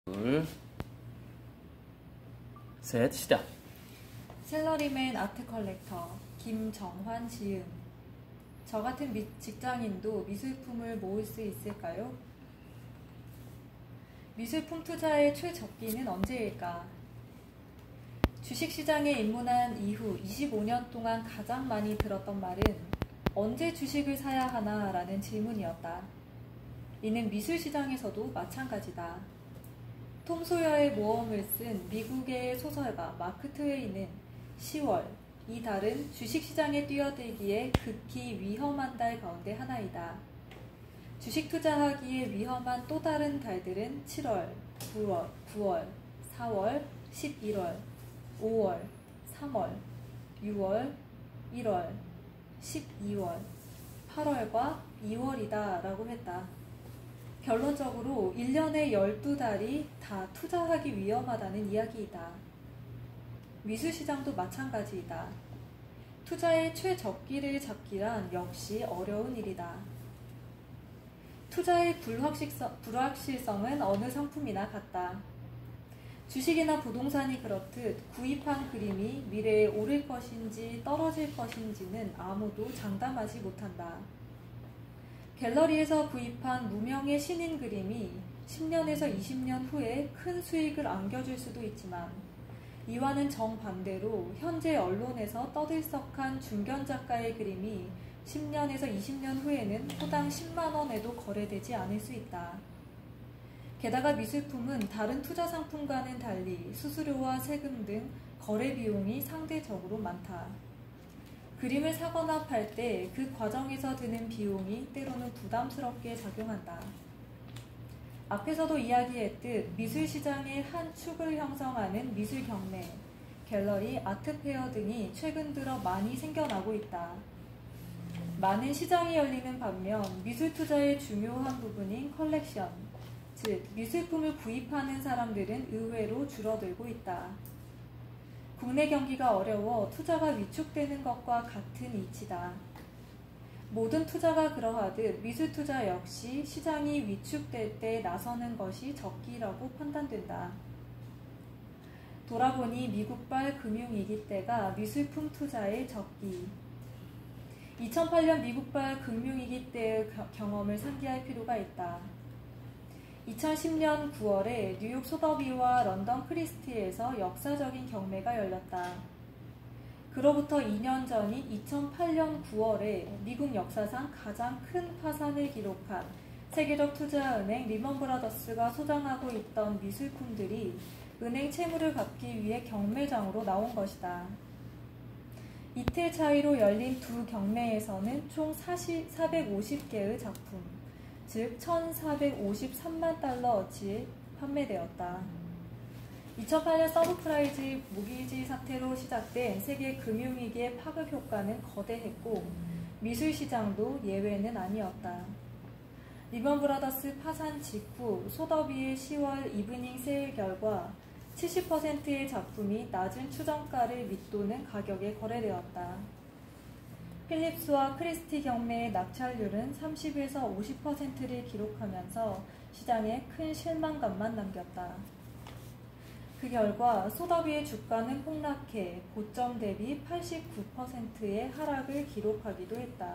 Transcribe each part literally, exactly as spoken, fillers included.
둘, 셋, 시작. 샐러리맨 아트 컬렉터 김정환 지음. 저 같은 미, 직장인도 미술품을 모을 수 있을까요? 미술품 투자의 최적기는 언제일까? 주식시장에 입문한 이후 이십오 년 동안 가장 많이 들었던 말은 언제 주식을 사야 하나 라는 질문이었다. 이는 미술시장에서도 마찬가지다. 톰 소여의 모험을 쓴 미국의 소설가 마크 트웨인은 시월, 이 달은 주식시장에 뛰어들기에 극히 위험한 달 가운데 하나이다. 주식 투자하기에 위험한 또 다른 달들은 칠월, 구월, 구월, 사월, 십일월, 오월, 삼월, 유월, 일월, 십이월, 팔월과 이월이다 라고 했다. 결론적으로 일 년에 열두 달이 다 투자하기 위험하다는 이야기이다. 미술시장도 마찬가지이다. 투자의 최적기를 잡기란 역시 어려운 일이다. 투자의 불확실성, 불확실성은 어느 상품이나 같다. 주식이나 부동산이 그렇듯 구입한 그림이 미래에 오를 것인지 떨어질 것인지는 아무도 장담하지 못한다. 갤러리에서 구입한 무명의 신인 그림이 십 년에서 이십 년 후에 큰 수익을 안겨줄 수도 있지만 이와는 정반대로 현재 언론에서 떠들썩한 중견 작가의 그림이 십 년에서 이십 년 후에는 호당 십만 원에도 거래되지 않을 수 있다. 게다가 미술품은 다른 투자 상품과는 달리 수수료와 세금 등 거래 비용이 상대적으로 많다. 그림을 사거나 팔 때 그 과정에서 드는 비용이 때로는 부담스럽게 작용한다. 앞에서도 이야기했듯 미술시장의 한 축을 형성하는 미술 경매, 갤러리, 아트페어 등이 최근 들어 많이 생겨나고 있다. 많은 시장이 열리는 반면 미술 투자의 중요한 부분인 컬렉션, 즉 미술품을 구입하는 사람들은 의외로 줄어들고 있다. 국내 경기가 어려워 투자가 위축되는 것과 같은 이치다. 모든 투자가 그러하듯 미술 투자 역시 시장이 위축될 때 나서는 것이 적기라고 판단된다. 돌아보니 미국발 금융위기 때가 미술품 투자의 적기. 이천팔 년 미국발 금융위기 때의 경험을 상기할 필요가 있다. 이천십 년 구월에 뉴욕 소더비와 런던 크리스티에서 역사적인 경매가 열렸다. 그로부터 이 년 전인 이천팔 년 구월에 미국 역사상 가장 큰 파산을 기록한 세계적 투자은행 리먼 브라더스가 소장하고 있던 미술품들이 은행 채무를 갚기 위해 경매장으로 나온 것이다. 이틀 차이로 열린 두 경매에서는 총 사백오십 개의 작품, 즉 천사백오십삼만 달러어치 판매되었다. 이천팔 년 서브프라이즈 모기지 사태로 시작된 세계 금융위기의 파급 효과는 거대했고 미술시장도 예외는 아니었다. 리먼 브라더스 파산 직후 소더비의 시월 이브닝 세일 결과 칠십 퍼센트의 작품이 낮은 추정가를 밑도는 가격에 거래되었다. 필립스와 크리스티 경매의 낙찰률은 삼십에서 오십 퍼센트를 기록하면서 시장에 큰 실망감만 남겼다. 그 결과 소더비의 주가는 폭락해 고점 대비 팔십구 퍼센트의 하락을 기록하기도 했다.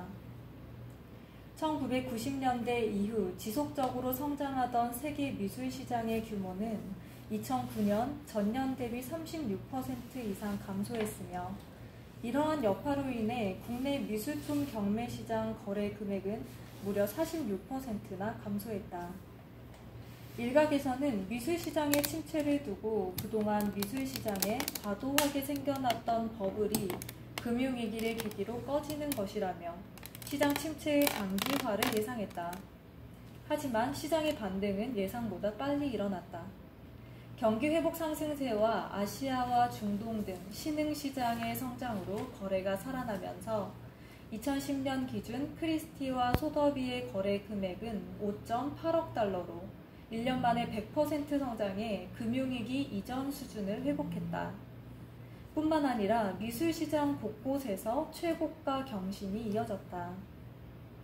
천구백구십 년대 이후 지속적으로 성장하던 세계 미술 시장의 규모는 이천구 년 전년 대비 삼십육 퍼센트 이상 감소했으며 이러한 여파로 인해 국내 미술품 경매 시장 거래 금액은 무려 사십육 퍼센트나 감소했다. 일각에서는 미술시장의 침체를 두고 그동안 미술시장에 과도하게 생겨났던 버블이 금융위기를 계기로 꺼지는 것이라며 시장 침체의 장기화를 예상했다. 하지만 시장의 반등은 예상보다 빨리 일어났다. 경기 회복 상승세와 아시아와 중동 등 신흥시장의 성장으로 거래가 살아나면서 이천십 년 기준 크리스티와 소더비의 거래 금액은 오 점 팔억 달러로 일 년 만에 백 퍼센트 성장해 금융위기 이전 수준을 회복했다. 뿐만 아니라 미술시장 곳곳에서 최고가 경신이 이어졌다.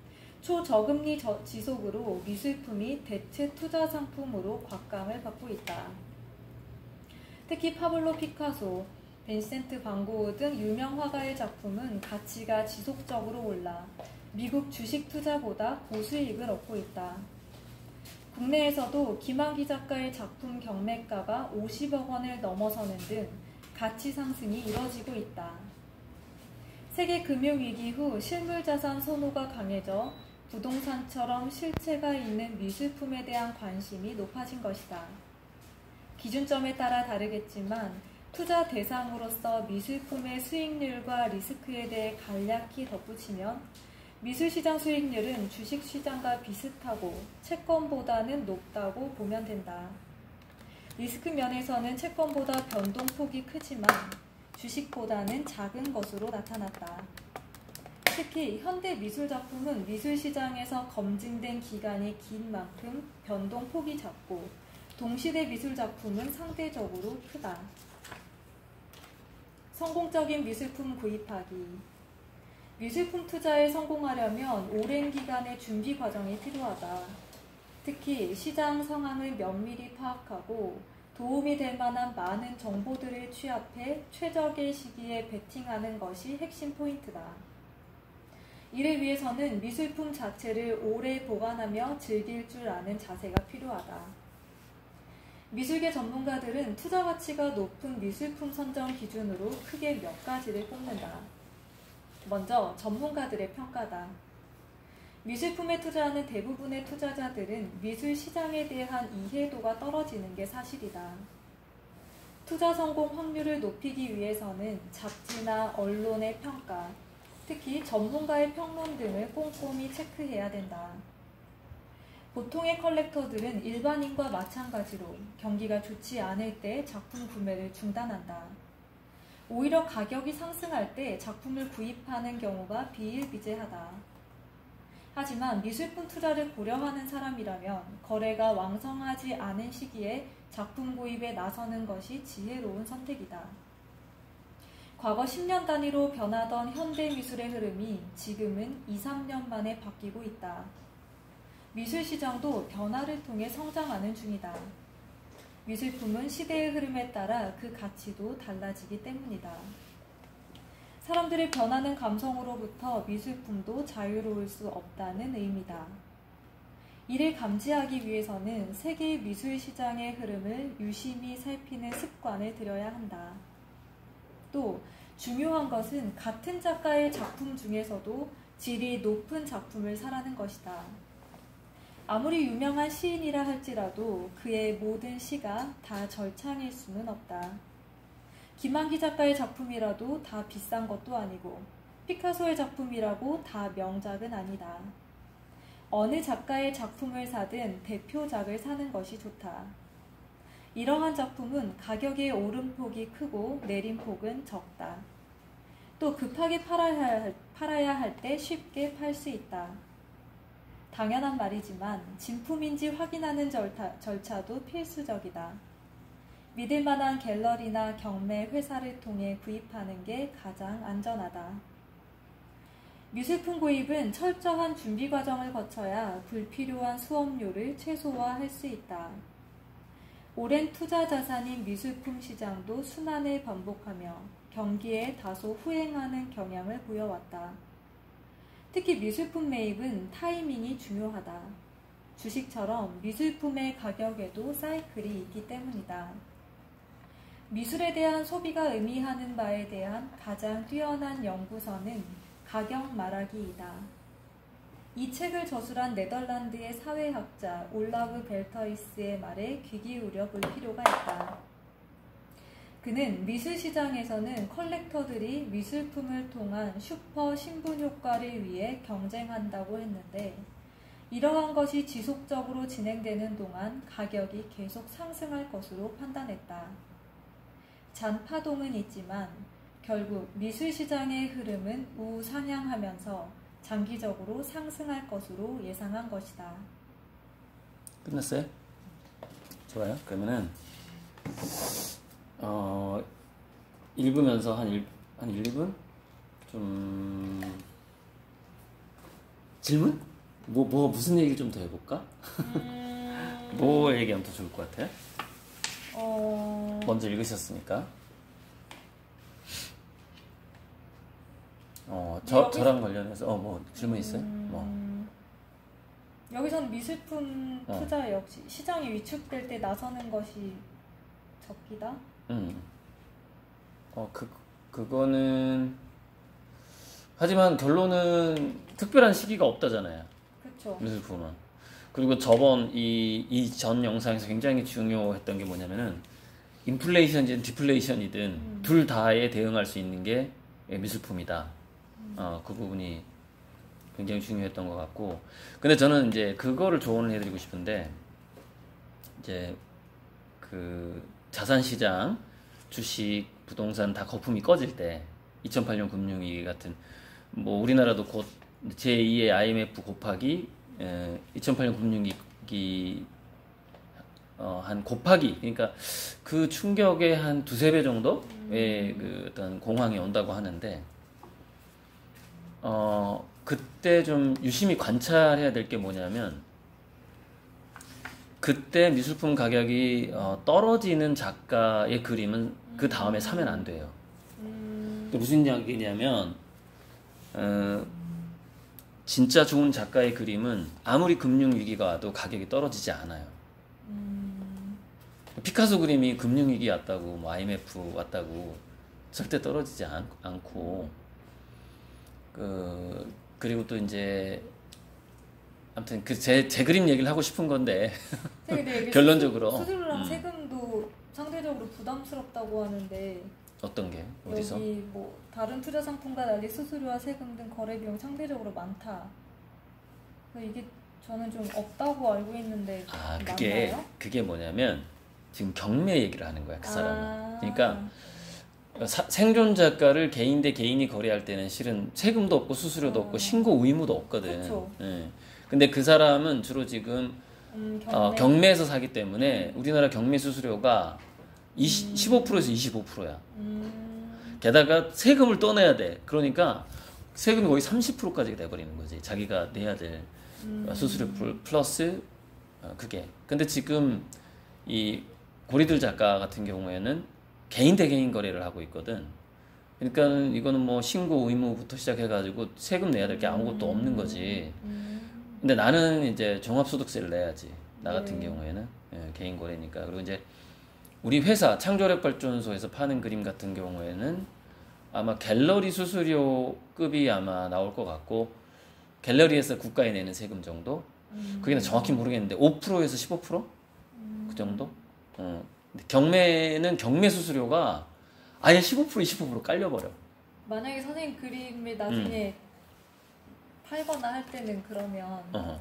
초저금리 저, 지속으로 미술품이 대체 투자 상품으로 곽감을 받고 있다. 특히 파블로 피카소, 벤센트 반 고흐 등 유명 화가의 작품은 가치가 지속적으로 올라 미국 주식 투자보다 고수익을 얻고 있다. 국내에서도 김한기 작가의 작품 경매가가 오십억 원을 넘어서는 등 가치 상승이 이뤄지고 있다. 세계 금융위기 후 실물자산 선호가 강해져 부동산처럼 실체가 있는 미술품에 대한 관심이 높아진 것이다. 기준점에 따라 다르겠지만 투자 대상으로서 미술품의 수익률과 리스크에 대해 간략히 덧붙이면 미술시장 수익률은 주식시장과 비슷하고 채권보다는 높다고 보면 된다. 리스크 면에서는 채권보다 변동폭이 크지만 주식보다는 작은 것으로 나타났다. 특히 현대 미술작품은 미술시장에서 검증된 기간이 긴 만큼 변동폭이 작고 동시대 미술작품은 상대적으로 크다. 성공적인 미술품 구입하기. 미술품 투자에 성공하려면 오랜 기간의 준비 과정이 필요하다. 특히 시장 상황을 면밀히 파악하고 도움이 될 만한 많은 정보들을 취합해 최적의 시기에 베팅하는 것이 핵심 포인트다. 이를 위해서는 미술품 자체를 오래 보관하며 즐길 줄 아는 자세가 필요하다. 미술계 전문가들은 투자 가치가 높은 미술품 선정 기준으로 크게 몇 가지를 꼽는다. 먼저 전문가들의 평가다. 미술품에 투자하는 대부분의 투자자들은 미술 시장에 대한 이해도가 떨어지는 게 사실이다. 투자 성공 확률을 높이기 위해서는 잡지나 언론의 평가, 특히 전문가의 평론 등을 꼼꼼히 체크해야 된다. 보통의 컬렉터들은 일반인과 마찬가지로 경기가 좋지 않을 때 작품 구매를 중단한다. 오히려 가격이 상승할 때 작품을 구입하는 경우가 비일비재하다. 하지만 미술품 투자를 고려하는 사람이라면 거래가 왕성하지 않은 시기에 작품 구입에 나서는 것이 지혜로운 선택이다. 과거 십 년 단위로 변하던 현대 미술의 흐름이 지금은 이, 삼 년 만에 바뀌고 있다. 미술 시장도 변화를 통해 성장하는 중이다. 미술품은 시대의 흐름에 따라 그 가치도 달라지기 때문이다. 사람들의 변하는 감성으로부터 미술품도 자유로울 수 없다는 의미다. 이를 감지하기 위해서는 세계 미술 시장의 흐름을 유심히 살피는 습관을 들여야 한다. 또 중요한 것은 같은 작가의 작품 중에서도 질이 높은 작품을 사라는 것이다. 아무리 유명한 시인이라 할지라도 그의 모든 시가 다 절창일 수는 없다. 김한기 작가의 작품이라도 다 비싼 것도 아니고 피카소의 작품이라고 다 명작은 아니다. 어느 작가의 작품을 사든 대표작을 사는 것이 좋다. 이러한 작품은 가격의 오름폭이 크고 내림폭은 적다. 또 급하게 팔아야 할, 팔아야 할 때 쉽게 팔 수 있다. 당연한 말이지만 진품인지 확인하는 절타, 절차도 필수적이다. 믿을 만한 갤러리나 경매 회사를 통해 구입하는 게 가장 안전하다. 미술품 구입은 철저한 준비 과정을 거쳐야 불필요한 수업료를 최소화할 수 있다. 오랜 투자 자산인 미술품 시장도 순환을 반복하며 경기에 다소 후행하는 경향을 보여왔다. 특히 미술품 매입은 타이밍이 중요하다. 주식처럼 미술품의 가격에도 사이클이 있기 때문이다. 미술에 대한 소비가 의미하는 바에 대한 가장 뛰어난 연구서는 가격 말하기이다. 이 책을 저술한 네덜란드의 사회학자 올라브 벨터이스의 말에 귀 기울여 볼 필요가 있다. 그는 미술 시장에서는 컬렉터들이 미술품을 통한 슈퍼 신분 효과를 위해 경쟁한다고 했는데 이러한 것이 지속적으로 진행되는 동안 가격이 계속 상승할 것으로 판단했다. 잔파동은 있지만 결국 미술 시장의 흐름은 우상향하면서 장기적으로 상승할 것으로 예상한 것이다. 끝났어요? 좋아요. 그러면은 어, 읽으면서 한, 일, 한 일 분? 좀 질문? 뭐, 뭐 무슨 얘기를 좀 더 해볼까? 음... 뭐 얘기하면 더 좋을 것 같아요? 어... 먼저 읽으셨으니까. 어, 저, 여기... 저랑 관련해서 어, 뭐 질문 있어요? 음... 뭐. 여기서는 미술품 어. 투자 역시 시장이 위축될 때 나서는 것이 적기다? 음. 어, 그, 그거는 하지만 결론은 특별한 시기가 없다잖아요. 그쵸. 미술품은. 그리고 저번 이, 이 전 영상에서 굉장히 중요했던 게 뭐냐면은 인플레이션이든 디플레이션이든 음. 둘 다에 대응할 수 있는 게 미술품이다. 음. 어, 그 부분이 굉장히 중요했던 것 같고. 근데 저는 이제 그거를 조언을 해드리고 싶은데 이제 그 자산시장, 주식, 부동산 다 거품이 꺼질 때 이천팔 년 금융위기 같은 뭐 우리나라도 곧 제이의 아이엠에프 곱하기 에, 이천팔 년 금융위기 어, 한 곱하기 그러니까 그 충격의 한 두세 배 정도의 그 어떤 공황이 온다고 하는데 어 그때 좀 유심히 관찰해야 될 게 뭐냐면 그때 미술품 가격이 어, 떨어지는 작가의 그림은 그 다음에 사면 안 돼요. 음... 무슨 얘기냐면 어, 진짜 좋은 작가의 그림은 아무리 금융위기가 와도 가격이 떨어지지 않아요. 음... 피카소 그림이 금융위기 왔다고 뭐 아이엠에프 왔다고 절대 떨어지지 않, 않고 그, 그리고 또 이제 아무튼 그 제 제 그림 얘기를 하고 싶은 건데 결론적으로 수수료랑 음. 세금도 상대적으로 부담스럽다고 하는데 어떤 게 어디서? 여기 뭐 다른 투자 상품과 달리 수수료와 세금 등 거래 비용 상대적으로 많다. 이게 저는 좀 없다고 알고 있는데 아 그게 맞나요? 그게 뭐냐면 지금 경매 얘기를 하는 거야 그 사람은. 아. 그러니까 사, 생존 작가를 개인 대 개인이 거래할 때는 실은 세금도 없고 수수료도 어. 없고 신고 의무도 없거든. 그쵸. 예. 근데 그 사람은 주로 지금 음, 경매. 어, 경매에서 사기 때문에 우리나라 경매 수수료가 이십, 음. 십오 퍼센트에서 이십오 퍼센트야. 음. 게다가 세금을 떠내야 돼. 그러니까 세금이 거의 삼십 퍼센트까지 돼버리는 거지. 자기가 내야 될 음. 수수료 플러스 어, 그게. 근데 지금 이 고리들 작가 같은 경우에는 개인 대 개인 거래를 하고 있거든. 그러니까 이거는 뭐 신고 의무부터 시작해가지고 세금 내야 될 게 아무것도 없는 거지. 음. 근데 나는 이제 종합소득세를 내야지. 나 같은 네. 경우에는 예, 개인 거래니까. 그리고 이제 우리 회사 창조력발전소에서 파는 그림 같은 경우에는 아마 갤러리 수수료급이 아마 나올 것 같고 갤러리에서 국가에 내는 세금 정도? 음. 그게 정확히 모르겠는데 오 퍼센트에서 십오 퍼센트? 그 정도? 어. 근데 경매는 경매 수수료가 아예 십오 퍼센트, 이십오 퍼센트 깔려버려. 만약에 선생님 그림을 나중에 음. 팔거나 할 때는 그러면 어허.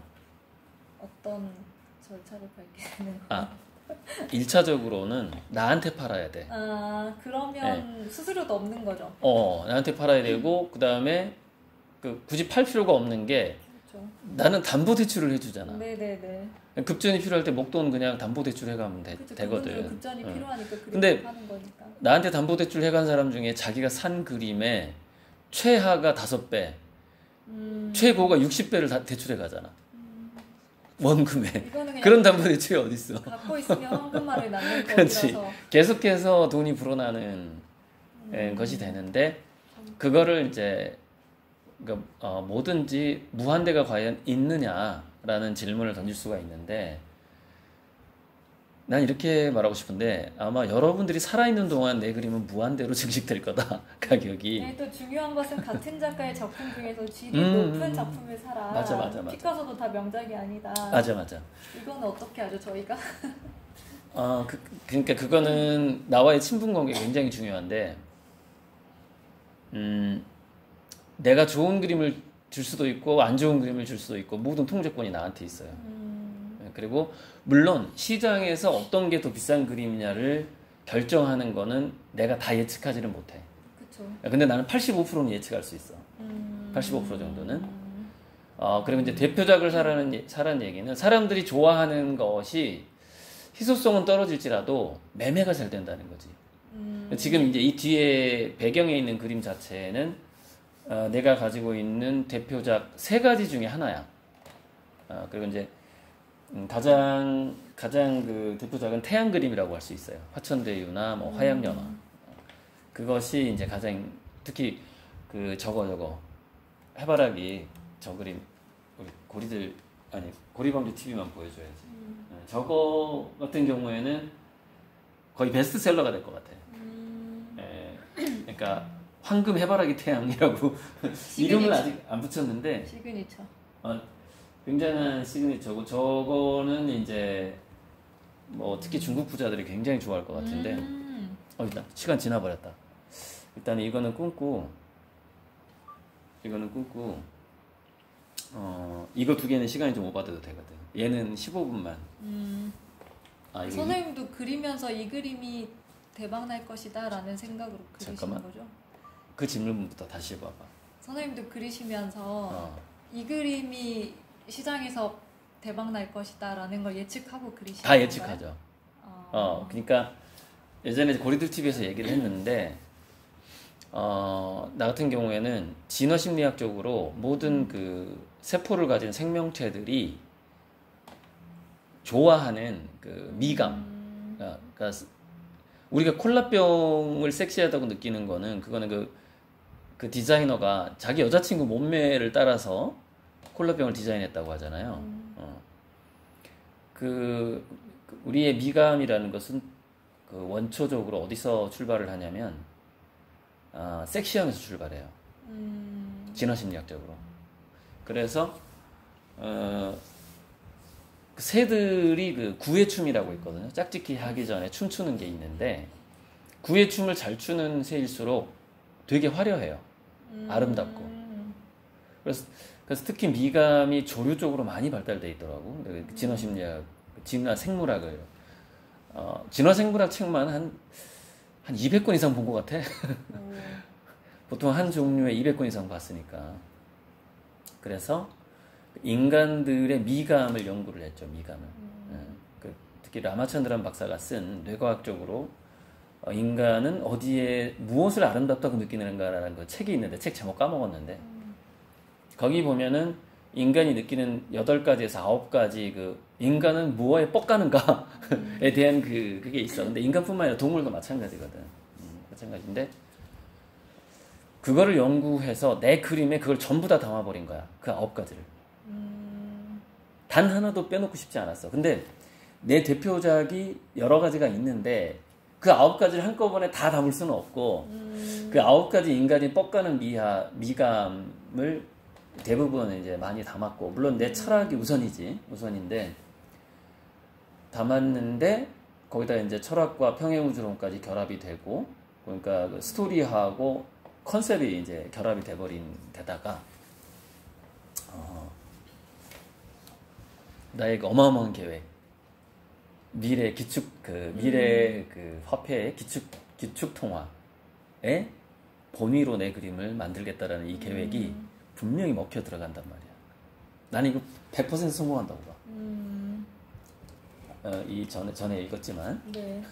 어떤 절차를 밟게 되는 거예요? 아, 일 차적으로는 나한테 팔아야 돼. 아, 그러면 네. 수수료도 없는 거죠? 어, 나한테 팔아야 되고 그 다음에 그 굳이 팔 필요가 없는 게 그렇죠. 나는 담보대출을 해주잖아. 네네네. 급전이 필요할 때 목돈 그냥 담보대출 해가면 되, 그쵸, 되거든. 급전이 응. 필요하니까 그림 근데 하는 거니까. 나한테 담보대출 해간 사람 중에 자기가 산 그림에 최하가 다섯 배, 음. 최고가 육십 배를 다 대출해 가잖아. 음. 원금에. 그런 담보대출이 어딨어. 갖고 있으면 황금알을 낳는 그렇지. 거라서. 계속해서 돈이 불어나는 음. 것이 되는데 그거를 이제 그러니까 어, 뭐든지 무한대가 과연 있느냐라는 질문을 던질 수가 있는데 난 이렇게 말하고 싶은데 아마 여러분들이 살아있는 동안 내 그림은 무한대로 증식될 거다. 가격이. 네, 또 중요한 것은 같은 작가의 작품 중에서 질이 음, 높은 작품을 사라. 맞아 맞아 맞아. 피카소도 다 명작이 아니다. 맞아 맞아. 이거는 어떻게 하죠 저희가? 어, 그, 그러니까 그거는 나와의 친분 관계가 굉장히 중요한데 음, 내가 좋은 그림을 줄 수도 있고 안 좋은 그림을 줄 수도 있고 모든 통제권이 나한테 있어요. 음. 그리고 물론 시장에서 어떤 게 더 비싼 그림이냐를 결정하는 거는 내가 다 예측하지를 못해. 그쵸. 근데 나는 팔십오 퍼센트는 예측할 수 있어. 음. 팔십오 퍼센트 정도는. 어, 그리고 이제 대표작을 사라는, 사라는 얘기는 사람들이 좋아하는 것이 희소성은 떨어질지라도 매매가 잘 된다는 거지. 음. 지금 이제 이 뒤에 배경에 있는 그림 자체는 어, 내가 가지고 있는 대표작 세 가지 중에 하나야. 어, 그리고 이제 음, 가장 가장 그 대표작은 태양 그림이라고 할 수 있어요. 화천대유나 뭐 화양연화. 음. 그것이 이제 가장 특히 그 저거 저거 해바라기 저 그림 우리 고리들 아니 고리범죄 티비만 보여줘야지. 음. 저거 같은 경우에는 거의 베스트셀러가 될 것 같아. 음. 예, 그러니까 황금 해바라기 태양이라고 이름을 아직 안 붙였는데. 시그니처. 어, 굉장한 시그니처고 저거는 이제 뭐 특히 중국 부자들이 굉장히 좋아할 것 같은데. 음. 어 일단 시간 지나버렸다. 일단 이거는 끊고 이거는 끊고 어 이거 두 개는 시간이 좀 오버돼도 되거든. 얘는 십오 분만. 음. 아, 선생님도 이... 그리면서 이 그림이 대박 날 것이다 라는 생각으로 그리시는 잠깐만. 거죠? 그 질문부터 다시 해봐봐. 선생님도 그리시면서 어. 이 그림이 시장에서 대박 날 것이다 라는 걸 예측하고 그리시는 다 예측하죠. 어. 어, 그러니까 예전에 고리들 티비에서 얘기를 했는데 어, 나 같은 경우에는 진화심리학적으로 모든 그 세포를 가진 생명체들이 좋아하는 그 미감, 음. 그러니까 우리가 콜라병을 섹시하다고 느끼는 거는 그거는 그, 그 디자이너가 자기 여자친구 몸매를 따라서 콜라병을 디자인했다고 하잖아요. 음. 어. 그 우리의 미감이라는 것은 그 원초적으로 어디서 출발을 하냐면 아, 섹시함에서 출발해요. 음. 진화심리학적으로. 그래서 어, 그 새들이 그 구애춤이라고 있거든요. 짝짓기 하기 전에 춤추는 게 있는데 구애춤을 잘 추는 새일수록 되게 화려해요. 음. 아름답고. 그래서, 그래서 특히 미감이 조류 쪽으로 많이 발달돼 있더라고. 음. 진화심리학, 진화생물학을 어, 진화생물학 책만 한, 한 이백 권 이상 본 것 같아. 보통 한 종류에 이백 권 이상 봤으니까. 그래서 인간들의 미감을 연구를 했죠. 미감을. 음. 그, 특히 라마찬드란 박사가 쓴 뇌과학적으로 어, 인간은 어디에 무엇을 아름답다고 느끼는가라는 그 책이 있는데 책 제목 까먹었는데 음. 거기 보면은 인간이 느끼는 여덟 가지에서 아홉 가지 그 인간은 무엇에 뻑가는가에 음. 대한 그 그게 있어. 근데 인간뿐만 아니라 동물도 마찬가지거든. 음, 마찬가지인데 그거를 연구해서 내 그림에 그걸 전부 다 담아버린 거야. 그 아홉 가지를. 음. 단 하나도 빼놓고 싶지 않았어. 근데 내 대표작이 여러 가지가 있는데 그 아홉 가지를 한꺼번에 다 담을 수는 없고 음. 그 아홉 가지 인간이 뻑가는 미하, 미감을 대부분 이제 많이 담았고 물론 내 철학이 우선이지 우선인데 담았는데 거기다 이제 철학과 평행우주론까지 결합이 되고 그러니까 그 스토리하고 컨셉이 이제 결합이 돼버린 데다가 어, 나의 그 어마어마한 계획 미래 기축 그 미래 음. 그 화폐의 기축 기축 통화에 본위로 내 그림을 만들겠다라는 이 계획이 음. 분명히 먹혀 들어간단 말이야. 나는 이거 백 퍼센트 성공한다고 봐. 음. 어, 이 전에 전에 읽었지만. 네.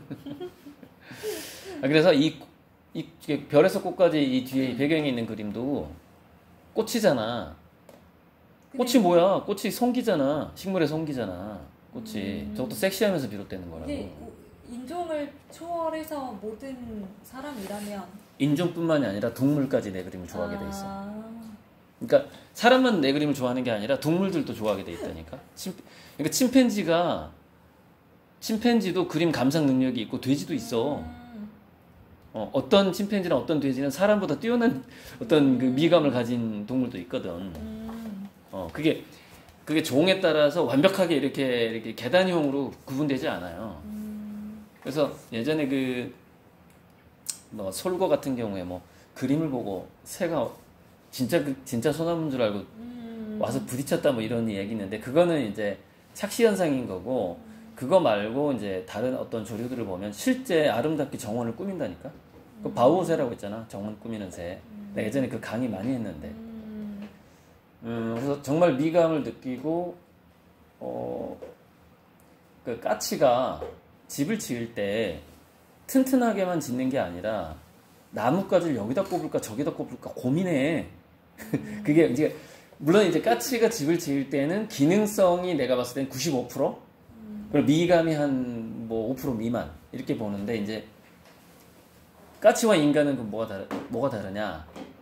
그래서 이, 이 별에서 꽃까지 이 뒤에 음. 배경에 있는 그림도 꽃이잖아. 꽃이 뭐야? 꽃이 성기잖아. 식물의 성기잖아. 꽃이. 음. 저것도 섹시하면서 비롯되는 거라고. 인종을 초월해서 모든 사람이라면 인종뿐만이 아니라 동물까지 내 그림을 좋아하게 돼 있어. 아. 그러니까 사람만 내 그림을 좋아하는 게 아니라 동물들도 좋아하게 돼 있다니까. 침, 그러니까 침팬지가 침팬지도 그림 감상 능력이 있고 돼지도 있어. 음. 어, 어떤 침팬지나 어떤 돼지는 사람보다 뛰어난 어떤 그 미감을 가진 동물도 있거든. 음. 어, 그게 그게 종에 따라서 완벽하게 이렇게 이렇게 계단형으로 구분되지 않아요. 음. 그래서 예전에 그 뭐 솔고 같은 경우에 뭐 그림을 보고 새가 진짜 그 진짜 소나무인 줄 알고 음. 와서 부딪혔다 뭐 이런 얘기 있는데 그거는 이제 착시 현상인 거고 그거 말고 이제 다른 어떤 조류들을 보면 실제 아름답게 정원을 꾸민다니까. 음. 그 바우새라고 있잖아. 정원 꾸미는 새. 음. 내가 예전에 그 강의 많이 했는데. 음. 음, 그래서 정말 미감을 느끼고 어, 그 까치가 집을 지을 때 튼튼하게만 짓는 게 아니라 나뭇가지를 여기다 꼽을까 저기다 꼽을까 고민해. 음. 그게 이제 물론 이제 까치가 집을 지을 때는 기능성이 내가 봤을 땐 구십오 퍼센트 그리고 미감이 한 뭐 오 퍼센트 미만 이렇게 보는데 이제 까치와 인간은 그 뭐가 다르 뭐가 다르냐?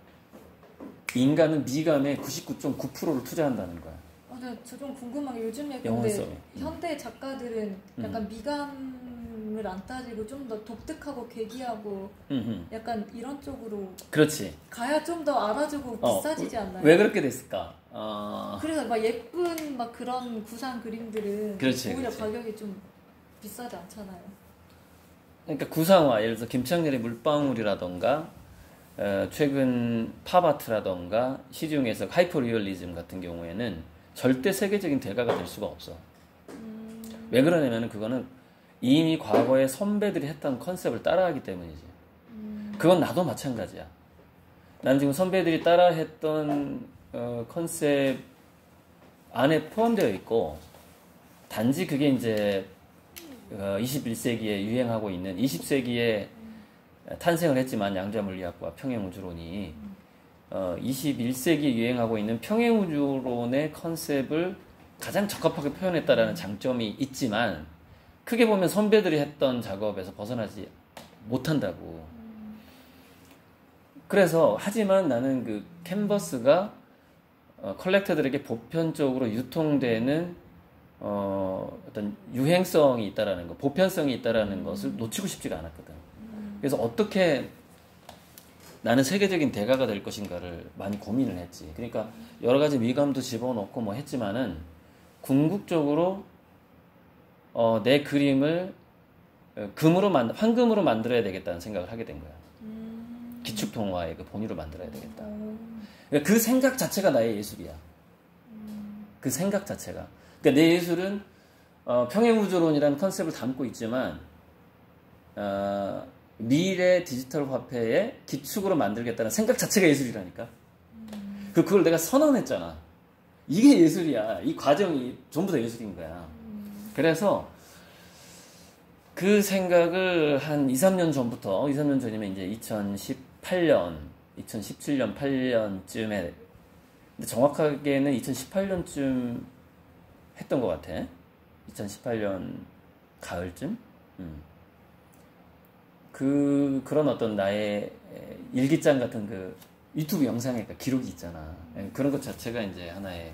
인간은 미감에 구십구 점 구 퍼센트를 투자한다는 거야. 아, 네, 저 좀 궁금한 게 요즘에 근데 영혼성이. 현대 작가들은 약간 음. 미감을 안 따지고 좀 더 독특하고 괴기하고 음흠. 약간 이런 쪽으로 그렇지. 가야 좀 더 알아주고 어, 비싸지지 않나요? 왜 그렇게 됐을까? 어... 그래서 막 예쁜 막 그런 구상 그림들은 그렇지, 오히려 그렇지. 가격이 좀 비싸지 않잖아요. 그러니까 구상화, 예를 들어서 김창렬의 물방울이라던가 어, 최근 팝아트라던가 시중에서 하이퍼리얼리즘 같은 경우에는 절대 세계적인 대가가 될 수가 없어. 음... 왜 그러냐면 그거는 이미 과거에 선배들이 했던 컨셉을 따라하기 때문이지. 음... 그건 나도 마찬가지야. 난 지금 선배들이 따라했던 어, 컨셉 안에 포함되어 있고 단지 그게 이제 어, 이십일 세기에 유행하고 있는 이십 세기에 탄생을 했지만 양자물리학과 평행우주론이 어, 이십일 세기에 유행하고 있는 평행우주론의 컨셉을 가장 적합하게 표현했다라는 장점이 있지만 크게 보면 선배들이 했던 작업에서 벗어나지 못한다고. 그래서 하지만 나는 그 캔버스가 어, 컬렉터들에게 보편적으로 유통되는 어, 어떤 유행성이 있다라는 거, 보편성이 있다라는 음. 것을 놓치고 싶지가 않았거든. 음. 그래서 어떻게 나는 세계적인 대가가 될 것인가를 많이 고민을 했지. 그러니까 여러 가지 미감도 집어넣고 뭐 했지만은 궁극적으로 어, 내 그림을 금으로 만, 황금으로 만들어야 되겠다는 생각을 하게 된 거야. 음. 기축통화의 그 본위로 만들어야 되겠다. 음. 그러니까 그 생각 자체가 나의 예술이야. 음. 그 생각 자체가. 그러니까 내 예술은 어, 평행우주론이라는 컨셉을 담고 있지만 어, 미래 디지털 화폐의 기축으로 만들겠다는 생각 자체가 예술이라니까. 음. 그, 그걸 내가 선언했잖아. 이게 예술이야. 이 과정이 전부 다 예술인 거야. 음. 그래서 그 생각을 한 이, 삼 년 전부터, 이, 삼 년 전이면 이제 이천십팔 년, 이천십칠 년, 팔 년쯤에, 근데 정확하게는 이천십팔 년쯤 했던 것 같아. 이천십팔 년 가을쯤? 음. 그, 그런 어떤 나의 일기장 같은 그 유튜브 영상에 기록이 있잖아. 그런 것 자체가 이제 하나의,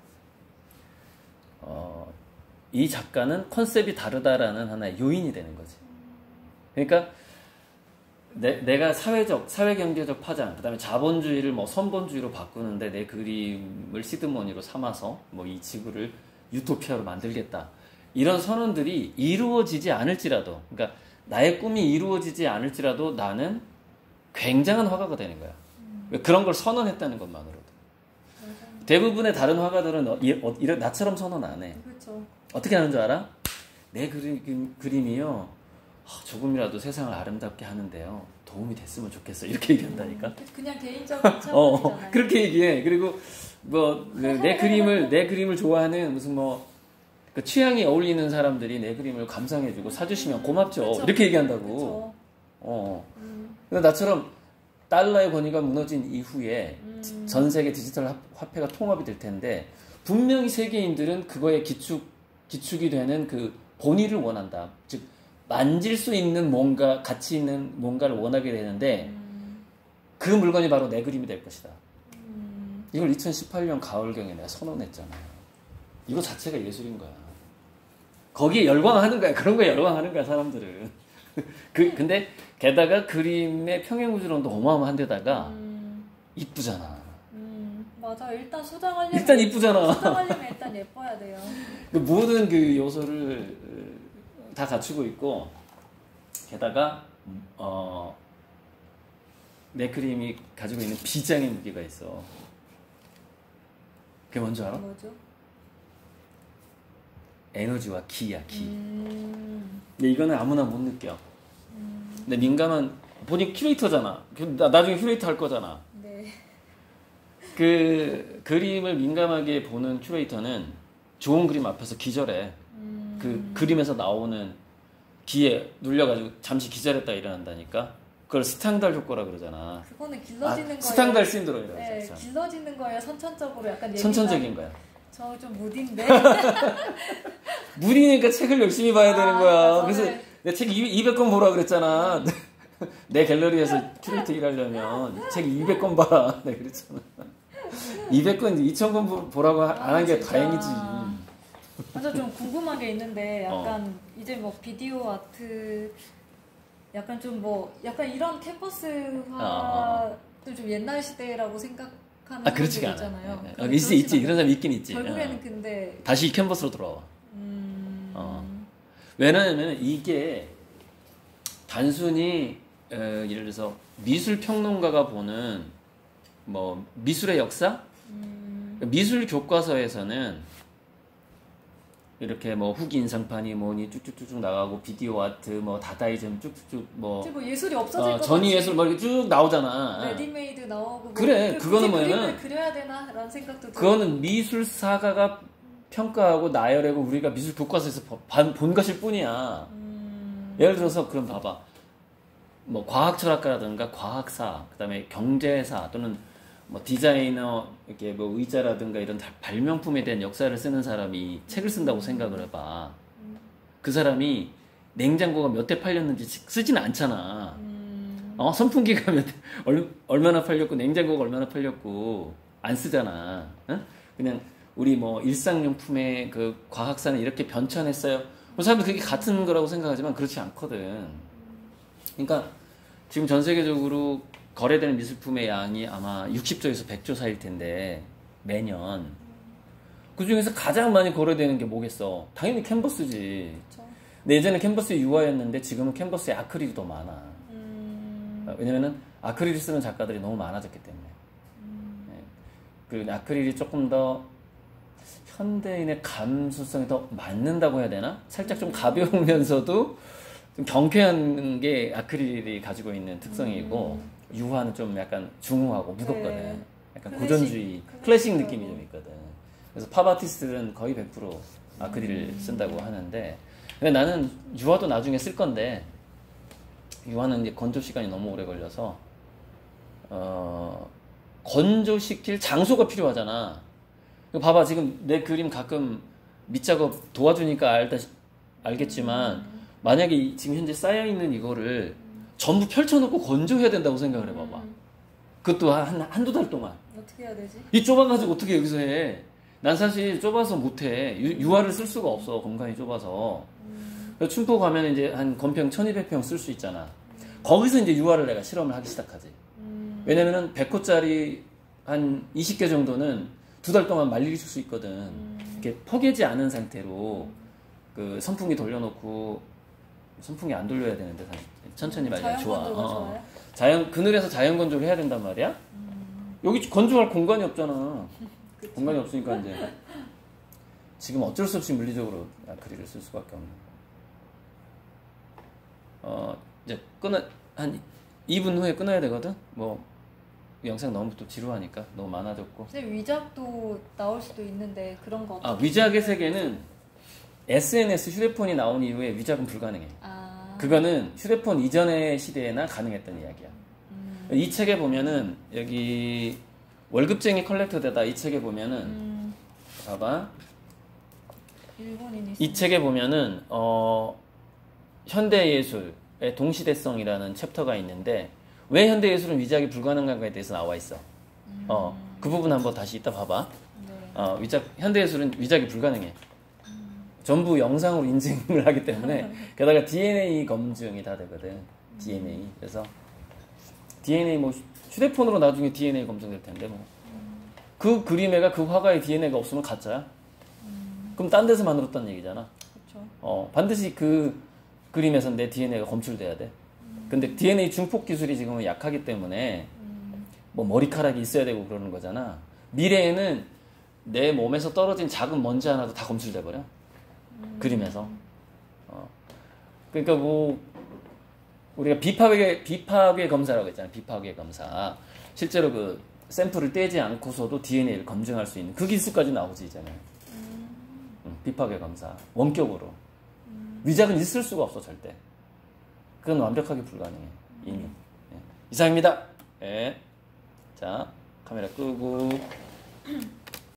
어, 이 작가는 컨셉이 다르다라는 하나의 요인이 되는 거지. 그러니까, 내, 내가 사회적, 사회경제적 파장, 그 다음에 자본주의를 뭐 선본주의로 바꾸는데 내 그림을 시드머니로 삼아서 뭐 이 지구를 유토피아로 만들겠다. 이런 선언들이 이루어지지 않을지라도, 그러니까 나의 꿈이 이루어지지 않을지라도 나는 굉장한 화가가 되는 거야. 음. 그런 걸 선언했다는 것만으로도. 맞아. 대부분의 다른 화가들은 어, 이, 어, 이런 나처럼 선언 안 해. 그렇죠. 어떻게 하는 줄 알아? 내 그림, 그림이요. 어, 조금이라도 세상을 아름답게 하는데요. 도움이 됐으면 좋겠어. 이렇게 얘기한다니까. 음, 그냥 개인적인 차원이잖아요. 어, 그렇게 얘기해. 그리고 뭐 내 그림을 내 그림을 좋아하는 무슨 뭐 그 취향이 어울리는 사람들이 내 그림을 감상해주고 사주시면 고맙죠. 그쵸, 이렇게 얘기한다고. 그쵸. 어. 음. 근데 나처럼 달러의 권위가 무너진 이후에 음. 전 세계 디지털 화폐가 통합이 될 텐데 분명히 세계인들은 그거에 기축 기축이 되는 그 본의를 원한다. 즉 만질 수 있는 뭔가 가치 있는 뭔가를 원하게 되는데 음. 그 물건이 바로 내 그림이 될 것이다. 음. 이걸 이천십팔 년 가을경에 내가 선언했잖아요. 이거 자체가 예술인 거야. 거기에 열광하는 거야. 그런 거에 열광하는 거야, 사람들은. 그, 근데, 게다가 그림의 평행우주론도 어마어마한 데다가, 음. 이쁘잖아. 음, 맞아. 일단 소장하려면. 일단 이쁘잖아. 소장하려면 일단 예뻐야 돼요. 그 모든 그 요소를 다 갖추고 있고, 게다가, 어, 내 그림이 가지고 있는 비장의 무게가 있어. 그게 뭔지 알아? 뭐죠? 에너지와 기야, 기. 음. 근데 이거는 아무나 못 느껴. 음. 근데 민감한, 본인 큐레이터잖아. 나, 나중에 큐레이터 할 거잖아. 네. 그 그림을 민감하게 보는 큐레이터는 좋은 그림 앞에서 기절해. 음. 그 그림에서 나오는 기에 눌려가지고 잠시 기절했다 일어난다니까. 그걸 스탕달 효과라 그러잖아. 그거는 길러지는 아, 거예요. 스탕달 신드롬이라고 네, 했잖아. 길러지는 거예요. 선천적으로 약간 선천적인 거야. 저 좀 무딘데. 무리니까 책을 열심히 봐야 되는 아, 거야. 그러니까 그래서 저는... 내 책 이백 권 보라 그랬잖아. 내 갤러리에서 큐레이터 일하려면 책 이백 권 봐라. 내가 그랬잖아. 이백 권, 이천 권 보라고 안 한 게 아, 다행이지. 맞아, 좀 궁금한 게 있는데 약간 어. 이제 뭐 비디오 아트 약간 좀 뭐 약간 이런 캔버스화도 어, 어. 좀 옛날 시대라고 생각하는 아, 그렇지가 있잖아요. 않아. 어, 있지, 있지. 이런 사람 있긴 있지. 결국에는 어. 근데 다시 캔버스로 돌아와. 음... 어. 왜냐하면 이게 단순히 어, 예를 들어서 미술 평론가가 보는 뭐 미술의 역사, 음... 미술 교과서에서는 이렇게 뭐 후기 인상판이 뭐니 쭉쭉쭉 나가고 비디오 아트 뭐 다다이즘 쭉쭉쭉 뭐, 뭐 예술이 없어질 어, 것 전위 같지. 예술 뭐 이렇게 쭉 나오잖아. 레디메이드 나오고 뭐 그래, 그거는 뭐냐면 그려야 되나 라는 생각도 그거는 미술사가가 평가하고 나열하고 우리가 미술 교과서에서 본 것일 뿐이야. 음... 예를 들어서 그럼 봐봐. 뭐 과학철학가라든가 과학사, 그다음에 경제사 또는 뭐 디자이너 이렇게 뭐 의자라든가 이런 발명품에 대한 역사를 쓰는 사람이 책을 쓴다고 생각을 해봐. 그 사람이 냉장고가 몇 대 팔렸는지 쓰진 않잖아. 어 선풍기가 몇 대, 얼, 얼마나 팔렸고 냉장고가 얼마나 팔렸고 안 쓰잖아. 응? 그냥 우리 뭐 일상용품의 그 과학사는 이렇게 변천했어요. 그 사람은 그게 같은 거라고 생각하지만 그렇지 않거든. 그러니까 지금 전 세계적으로 거래되는 미술품의 양이 아마 육십조에서 백조 사이일 텐데 매년 그 중에서 가장 많이 거래되는 게 뭐겠어? 당연히 캔버스지. 그쵸. 근데 예전에 캔버스 유화였는데 지금은 캔버스에 아크릴이 더 많아. 음... 왜냐면은 아크릴 쓰는 작가들이 너무 많아졌기 때문에. 음... 네. 그 아크릴이 조금 더 현대인의 감수성이 더 맞는다고 해야 되나? 살짝 좀 가벼우면서도 좀 경쾌한 게 아크릴이 가지고 있는 특성이고 음. 유화는 좀 약간 중후하고 무겁거든. 네. 약간 클래식, 고전주의, 클래식, 클래식 느낌이 좀 있거든. 그래서 팝 아티스트들은 거의 백 퍼센트 아크릴을 음. 쓴다고 하는데 근데 나는 유화도 나중에 쓸 건데 유화는 이제 건조 시간이 너무 오래 걸려서 어, 건조시킬 장소가 필요하잖아. 봐봐 지금 내 그림 가끔 밑작업 도와주니까 알다, 알겠지만 음. 만약에 지금 현재 쌓여있는 이거를 음. 전부 펼쳐놓고 건조해야 된다고 생각을 해봐봐. 음. 그것도 한, 한두 달 동안. 어떻게 해야 되지? 이 좁아가지고 어떻게 여기서 해. 난 사실 좁아서 못해. 유, 유화를 쓸 수가 없어. 공간이 좁아서. 음. 그래서 춘포 가면 이제 한 건평 천이백 평 쓸 수 있잖아. 음. 거기서 이제 유화를 내가 실험을 하기 시작하지. 음. 왜냐면은 백 호짜리 한 이십 개 정도는 두 달 동안 말릴 수 있거든. 음. 이렇게 포개지 않은 상태로 그 선풍기 돌려놓고 선풍기 안 돌려야 되는데 천천히 말이야. 좋아. 어. 자연 그늘에서 자연 건조를 해야 된단 말이야. 음. 여기 건조할 공간이 없잖아. 공간이 없으니까 이제 지금 어쩔 수 없이 물리적으로 아크릴을 쓸 수밖에 없는. 어 이제 끊어 한 이 분 후에 끊어야 되거든. 뭐 영상 너무 또 지루하니까 너무 많아졌고. 근데 위작도 나올 수도 있는데 그런 거. 아 위작의 세계는 에스엔에스 휴대폰이 나온 이후에 위작은 불가능해. 아. 그거는 휴대폰 이전의 시대에나 가능했던 이야기야. 음. 이 책에 보면은 여기 월급쟁이 컬렉터대다 이 책에 보면은 음. 봐봐. 일본인이 이 책에 보면은 어 현대예술의 동시대성이라는 챕터가 있는데 왜 현대예술은 위작이 불가능한가에 대해서 나와 있어. 음. 어, 그 부분 한번 다시 이따 봐봐. 네. 어, 위작 현대예술은 위작이 불가능해. 음. 전부 영상으로 인증을 하기 때문에 게다가 디엔에이 검증이 다 되거든. 디엔에이. 그래서 디엔에이 뭐 휴대폰으로 나중에 디엔에이 검증될 텐데 뭐. 그 그림에가 그 화가의 디엔에이가 없으면 가짜야. 음. 그럼 딴 데서 만들었다는 얘기잖아. 그쵸. 어, 반드시 그 그림에선 내 디엔에이가 검출돼야 돼. 음. 근데 디엔에이 중폭 기술이 지금은 약하기 때문에 음. 뭐 머리카락이 있어야 되고 그러는 거잖아. 미래에는 내 몸에서 떨어진 작은 먼지 하나도 다 검출돼 버려. 음. 그림에서. 어. 그러니까 뭐 우리가 비파괴 비파괴 검사라고 했잖아. 비파괴 검사. 실제로 그 샘플을 떼지 않고서도 디엔에이를 검증할 수 있는 그 기술까지 나오지 이제는. 음. 응, 비파괴 검사 원격으로. 음. 위작은 있을 수가 없어 절대. 그건 완벽하게 불가능해 이미. 이상입니다. 예. 자, 카메라 끄고.